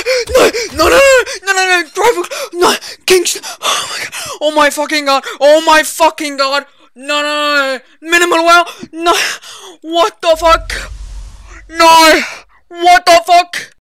no, no, no, no, no, no, driver, no, Kingston. Oh my god. Oh my fucking god. Oh my fucking god. No, no, no, minimal well. No. What the fuck? No. What the fuck?